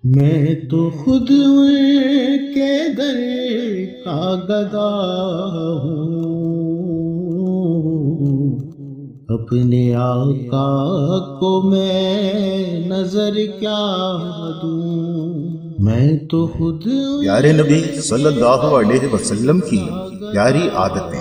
میں تو خود ان کے در کا گدا ہوں، اپنے آقا کو میں نظر کیا دوں، میں تو خود پیارے نبی صلی اللہ علیہ وسلم کی پیاری عادتیں،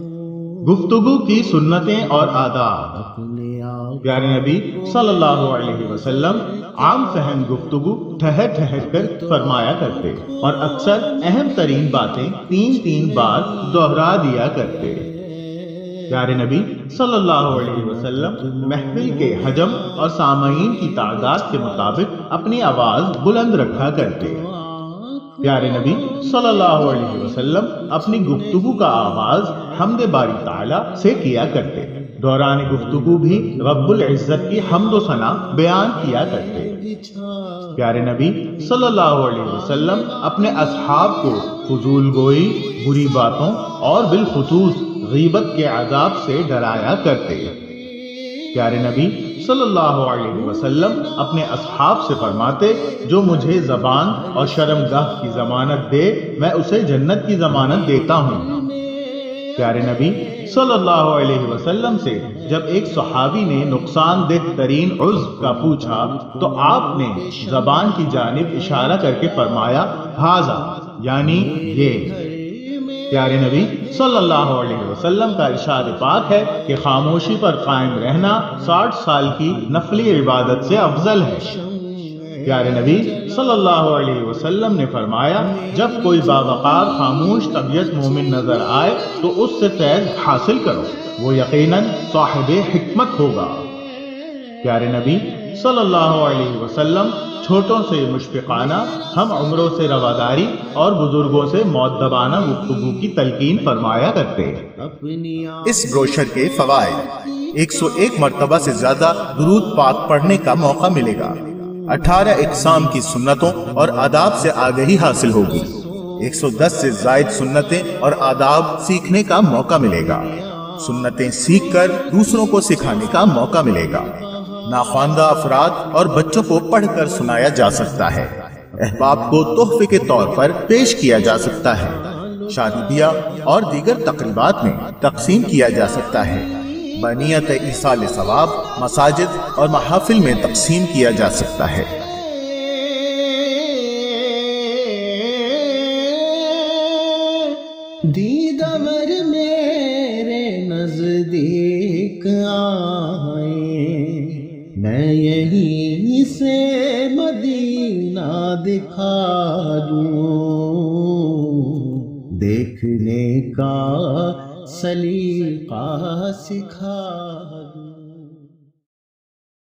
گفتگو کی سنتیں اور آداب۔ پیارے نبی صلی اللہ علیہ وسلم عام فہم گفتگو ٹھہر ٹھہر کر فرمایا کرتے اور اکثر اہم ترین باتیں تین بار دہرا دیا کرتے۔ پیارے نبی صلی اللہ علیہ وسلم محفل کے حجم اور سامعین کی تعداد کے مطابق اپنی آواز بلند رکھا کرتے۔ پیارے نبی صلی اللہ علیہ وسلم اپنی گفتگو کا آغاز حمد باری تعالیٰ سے کیا کرتے، دوران گفتگو بھی رب العزت کی حمد و ثنا بیان کیا کرتے۔ پیارے نبی صلی اللہ علیہ وسلم اپنے اصحاب کو فضول گوئی، بری باتوں اور بالخصوص غیبت کے عذاب سے ڈرایا کرتے۔ پیارے نبی صلی اللہ علیہ وسلم اپنے اصحاب سے فرماتے، جو مجھے زبان اور شرمگاہ کی ضمانت دے میں اسے جنت کی ضمانت دیتا ہوں۔ پیارے نبی صلی اللہ علیہ وسلم سے جب ایک صحابی نے نقصان دہ ترین عضو کا پوچھا تو آپ نے زبان کی جانب اشارہ کر کے فرمایا ھذا، یعنی یہ۔ پیارے نبی صلی اللہ علیہ وسلم کا ارشاد پاک ہے کہ خاموشی پر قائم رہنا 60 سال کی نفلی عبادت سے افضل ہے۔ پیارے نبی صلی اللہ علیہ وسلم نے فرمایا، جب کوئی باوقار خاموش طبیعت مومن نظر آئے تو اس سے فیض حاصل کرو، وہ یقیناً صاحب حکمت ہوگا۔ پیارے نبی صلی اللہ علیہ وسلم چھوٹوں سے مشفقانہ، ہم عمروں سے رواداری اور بزرگوں سے مؤدبانہ گفتگو کی تلقین فرمایا کرتے۔ اس بروشر کے فوائد: 101 مرتبہ سے زیادہ درود پاک پڑھنے کا موقع ملے گا، 18 اقسام کی سنتوں اور آداب سے آگہی حاصل ہوگی، 110 سے زائد سنتیں اور آداب سیکھنے کا موقع ملے گا، سنتیں سیکھ کر دوسروں کو سکھانے کا موقع ملے گا، ناخواندہ افراد اور بچوں کو پڑھ کر سنایا جا سکتا ہے، احباب کو تحفے کے طور پر پیش کیا جا سکتا ہے، شادی بیاہ اور دیگر تقریبات میں تقسیم کیا جا سکتا ہے، بنیت ایصال ثواب مساجد اور محافل میں تقسیم کیا جا سکتا ہے۔ دیدار میرے نزدیک آئے، میں یہیں سے مدینہ دکھا دوں، دیکھنے کا سلیقہ سکھا دوں۔